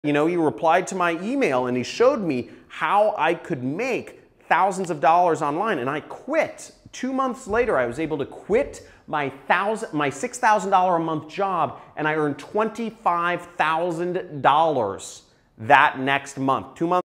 You know, he replied to my email and he showed me how I could make thousands of dollars online, and I quit. 2 months later, I was able to quit my $6,000 a month job, and I earned $25,000 that next month. 2 months